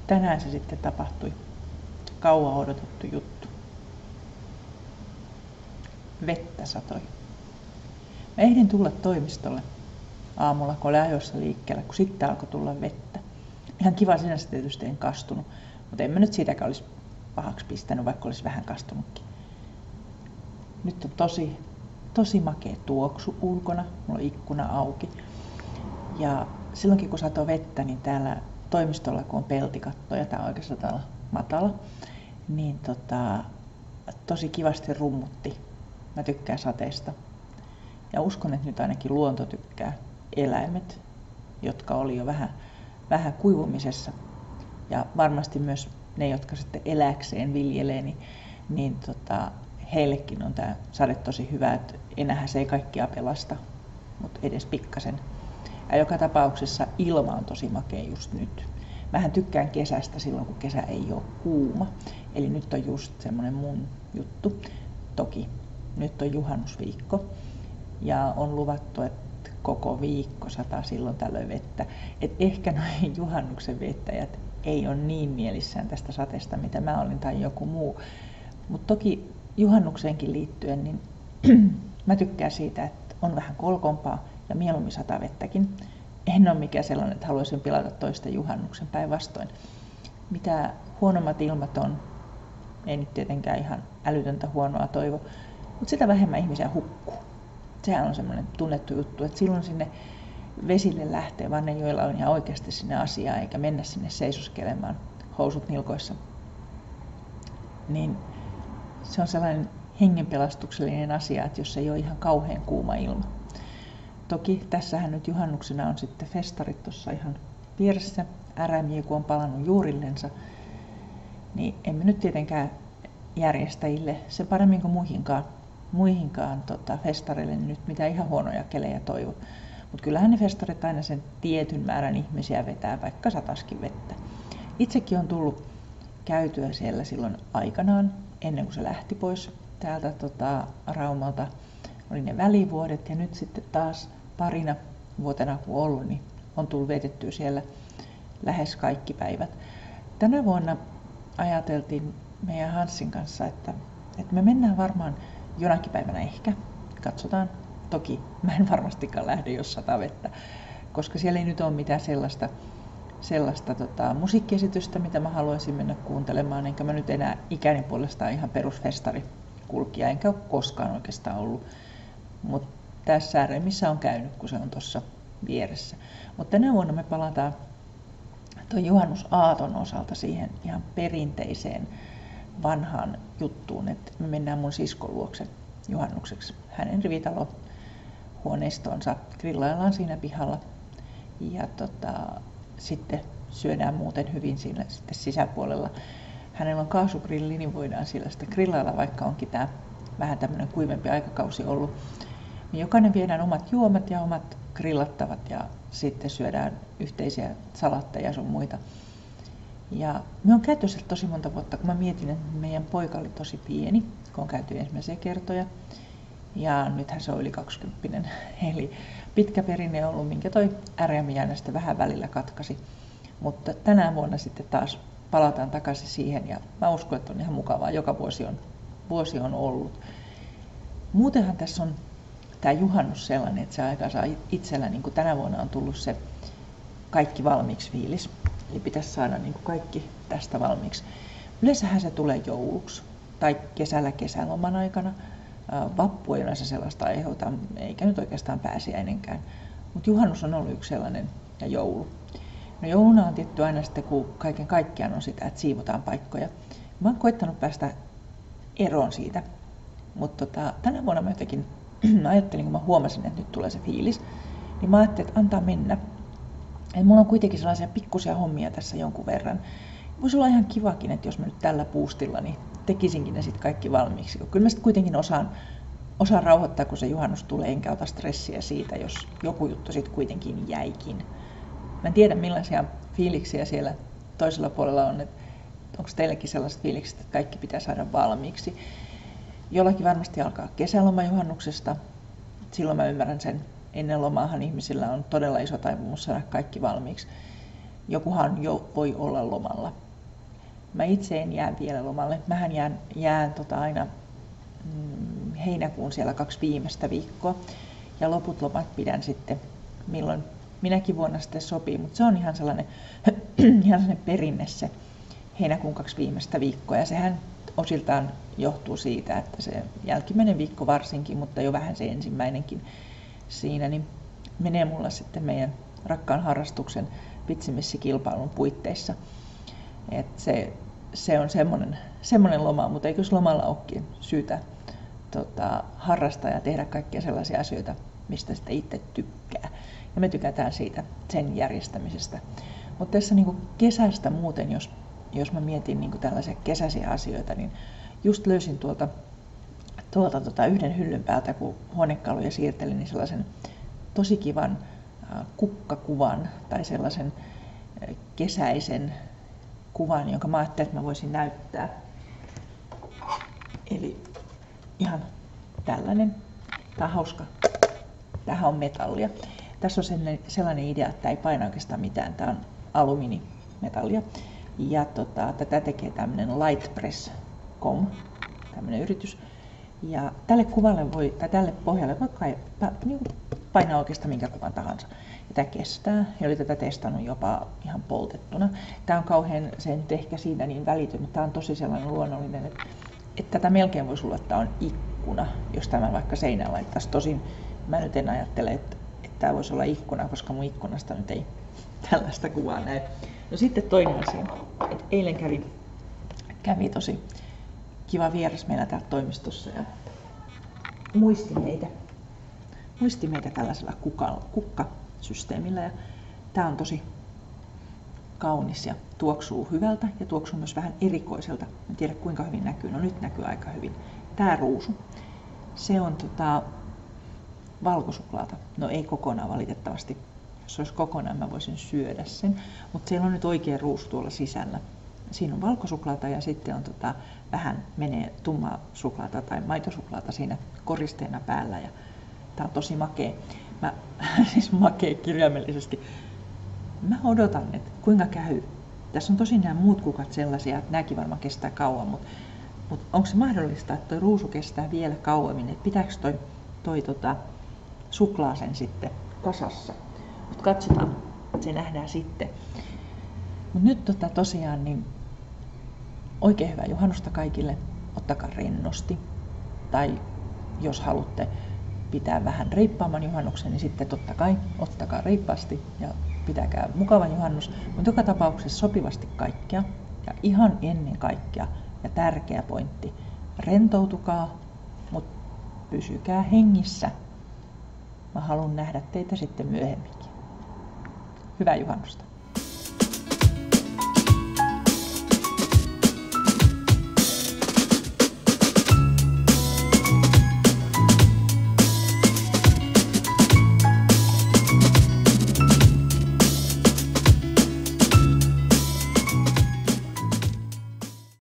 tänään se sitten tapahtui. Kauan odotettu juttu. Vettä satoi. Mä ehdin tulla toimistolle aamulla, kun olin ajoissa liikkeellä, kun sitten alkoi tulla vettä. Ihan kiva sinänsä tietysti en kastunut, mutta en mä nyt siitäkään olisi pahaksi pistänyt, vaikka olisi vähän kastunutkin. Nyt on tosi makea tuoksu ulkona, mulla on ikkuna auki. Ja silloinkin kun satoi vettä, niin täällä toimistolla kun on peltikatto ja tää on oikeastaan täällä matala, niin tosi kivasti rummutti. Mä tykkään sateesta. Ja uskon, että nyt ainakin luonto tykkää. Eläimet, jotka oli jo vähän kuivumisessa. Ja varmasti myös ne, jotka sitten eläkseen viljelee, niin heillekin on tämä sade tosi hyvä. Että enäähän se ei kaikkia pelasta, mutta edes pikkasen. Ja joka tapauksessa ilma on tosi makea just nyt. Mähän tykkään kesästä silloin, kun kesä ei ole kuuma. Eli nyt on just semmoinen mun juttu. Toki nyt on juhannusviikko ja on luvattu, että koko viikko sataa silloin tällöin vettä. Et ehkä noin juhannuksen vettäjät ei ole niin mielissään tästä sateesta, mitä mä olin tai joku muu. Mutta toki juhannukseenkin liittyen, niin mä tykkään siitä, että on vähän kolkompaa ja mieluummin sataa vettäkin. En ole mikään sellainen, että haluaisin pilata toista juhannuksen, päinvastoin. Mitä huonommat ilmat on, ei nyt tietenkään ihan älytöntä huonoa toivo, mutta sitä vähemmän ihmisiä hukkuu. Sehän on semmoinen tunnettu juttu, että silloin sinne vesille lähtee vaan ne, joilla on ihan oikeasti sinne asiaa, eikä mennä sinne seisoskelemaan housut nilkoissa. Niin se on sellainen hengenpelastuksellinen asia, että jos ei ole ihan kauhean kuuma ilma. Toki tässähän nyt juhannuksena on sitten festarit tuossa ihan vieressä. RMJ kun on palannut juurillensa, niin emme nyt tietenkään järjestäjille se paremmin kuin muihinkaan festareille nyt mitään ihan huonoja kelejä toivo. Mutta kyllähän ne festarit aina sen tietyn määrän ihmisiä vetää, vaikka sataskin vettä. Itsekin on tullut käytyä siellä silloin aikanaan, ennen kuin se lähti pois täältä Raumalta. Oli ne välivuodet ja nyt sitten taas parina vuotena kun ollut, niin on tullut vetettyä siellä lähes kaikki päivät. Tänä vuonna ajateltiin meidän Hanssin kanssa, että me mennään varmaan jonakin päivänä ehkä. Katsotaan. Toki mä en varmastikaan lähde, jos sataa vettä, koska siellä ei nyt ole mitään sellaista musiikkiesitystä, mitä mä haluaisin mennä kuuntelemaan. Enkä mä nyt enää ikäni puolestaan ihan perusfestarikulkija, enkä ole koskaan oikeastaan ollut. Mutta tässä RMissä on käynyt, kun se on tuossa vieressä. Mutta tänä vuonna me palataan tuon juhannusaaton osalta siihen ihan perinteiseen vanhaan juttuun, että me mennään mun siskon luokse juhannukseksi. Hänen rivitalohuoneistonsa grillaillaan siinä pihalla ja sitten syödään muuten hyvin siinä sitten sisäpuolella. Hänellä on kaasugrilli, niin voidaan sillä sitä grillailla, vaikka onkin tämä vähän tämmöinen kuivempi aikakausi ollut. Me jokainen viedään omat juomat ja omat grillattavat ja sitten syödään yhteisiä salatteja ja sun muita. Ja me on käyty sieltä tosi monta vuotta, kun mä mietin, että meidän poika oli tosi pieni, kun on käyty ensimmäisiä kertoja. Ja nythän se on yli 20. Eli pitkä perinne on ollut, minkä toi RM aina sitten vähän välillä katkasi. Mutta tänä vuonna sitten taas palataan takaisin siihen ja mä uskon, että on ihan mukavaa. Joka vuosi on ollut. Muutenhan tässä on tämä juhannus sellainen, että se aika saa itsellä, niin kuin tänä vuonna on tullut se kaikki valmiiksi fiilis. Eli pitäisi saada niin kuin kaikki tästä valmiiksi. Yleensähän se tulee jouluksi tai kesäloman aikana. Vappu ei yleensä sellaista aiheuta, eikä nyt oikeastaan pääsiäinenkään. Mutta juhannus on ollut yksi sellainen ja joulu. No jouluna on tietty aina sitten, kun kaiken kaikkiaan on sitä, että siivotaan paikkoja. Mä oon koittanut päästä eroon siitä. Mutta tänä vuonna mä jotenkin ajattelin, kun mä huomasin, että nyt tulee se fiilis, niin mä ajattelin, että antaa mennä. Et mulla on kuitenkin sellaisia pikkusia hommia tässä jonkun verran. Voisi olla ihan kivakin, että jos mä nyt tällä puustilla, niin tekisinkin ne sitten kaikki valmiiksi. Kyllä mä sitten kuitenkin osaan rauhoittaa, kun se juhannus tulee, enkä ota stressiä siitä, jos joku juttu sitten kuitenkin jäikin. Mä en tiedä, millaisia fiiliksiä siellä toisella puolella on, että onko teilläkin sellaiset fiilikset, että kaikki pitää saada valmiiksi. Jollakin varmasti alkaa kesäloma juhannuksesta. Silloin mä ymmärrän sen. Ennen lomaahan ihmisillä on todella iso taipumus saada kaikki valmiiksi. jokuhan jo voi olla lomalla. Mä itse en jää vielä lomalle. Mähän jään aina heinäkuun siellä 2 viimeistä viikkoa. Ja loput lomat pidän sitten milloin minäkin vuonna sitten sopii. Mutta se on ihan sellainen perinne se heinäkuun 2 viimeistä viikkoa. Ja sehän osiltaan johtuu siitä, että se jälkimmäinen viikko varsinkin, mutta jo vähän se ensimmäinenkin siinä, niin menee mulla sitten meidän rakkaan harrastuksen pitsimessikilpailun puitteissa. Et se on semmoinen loma, mutta eikös lomalla olekin syytä harrastaa ja tehdä kaikkia sellaisia asioita, mistä sitten itse tykkää. Ja me tykätään siitä sen järjestämisestä. Mutta tässä niin kesästä muuten, jos mä mietin niin tällaisia kesäisiä asioita, niin just löysin tuolta yhden hyllyn päältä, kun huonekaluja siirtelin, niin sellaisen tosi kivan kukkakuvan tai sellaisen kesäisen kuvan, jonka mä ajattelin, että mä voisin näyttää. Eli ihan tällainen. Tää on hauska. Tämähän on metallia. Tässä on sellainen idea, että tämä ei paina oikeastaan mitään. Tämä on alumiinimetallia. Ja tätä tekee tämmöinen Lightpress.com, tämmöinen yritys. Ja tälle kuvalle tai tälle pohjalle voi painaa oikeastaan minkä kuvan tahansa. Ja tämä kestää. Ja oli tätä testannut jopa ihan poltettuna. Tämä on kauhean, se nyt ehkä siitä niin välitön, mutta tämä on tosi sellainen luonnollinen, että tätä melkein voisi olla, että tämä on ikkuna, jos tämän vaikka seinään laittaisi. Tosin mä nyt en ajattele, että tämä voisi olla ikkuna, koska mun ikkunasta nyt ei tällaista kuvaa näy. No sitten toinen asia, että eilen kävi tosi kiva vieras meillä täällä toimistossa ja muisti meitä tällaisella kukkasysteemillä. Ja tämä on tosi kaunis ja tuoksuu hyvältä ja tuoksuu myös vähän erikoiselta. En tiedä kuinka hyvin näkyy, no nyt näkyy aika hyvin. Tämä ruusu, se on valkosuklaata. No ei kokonaan valitettavasti. Jos olisi kokonaan, mä voisin syödä sen. Mutta siellä on nyt oikea ruusu tuolla sisällä. Siinä on valkosuklaata ja sitten on vähän menee tummaa suklaata tai maitosuklaata siinä koristeena päällä. Ja tää on tosi makea. Siis makea kirjaimellisesti. Mä odotan, että kuinka käy. Tässä on tosin nämä muut kukat sellaisia, että nämäkin varmaan kestää kauan, mutta onko se mahdollista, että tuo ruusu kestää vielä kauemmin? Että pitääkö toi suklaa sen sitten kasassa? Mutta katsotaan, se nähdään sitten. Mut nyt tosiaan niin oikein hyvää juhannusta kaikille. Ottakaa rennosti. Tai jos haluatte pitää vähän reippaamman juhannuksen, niin sitten totta kai ottakaa reippaasti ja pitäkää mukava juhannus. Mutta joka tapauksessa sopivasti kaikkea ja ihan ennen kaikkea ja tärkeä pointti. Rentoutukaa, mutta pysykää hengissä. Mä haluan nähdä teitä sitten myöhemminkin. Hyvää juhannusta!